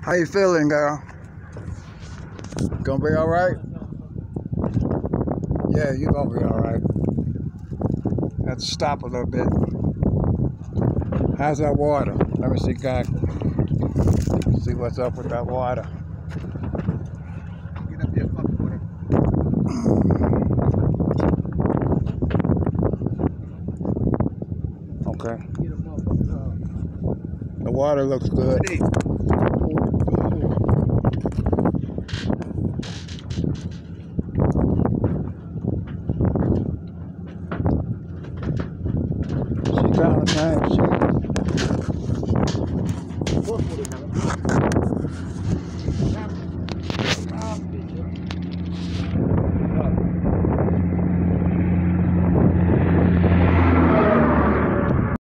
How you feeling, girl? Gonna be all right? Yeah, you gonna be all right. Have to stop a little bit. How's that water? Let me see, guys. See what's up with that water. Get up there, fucking with it. Okay. The water looks good. She kind of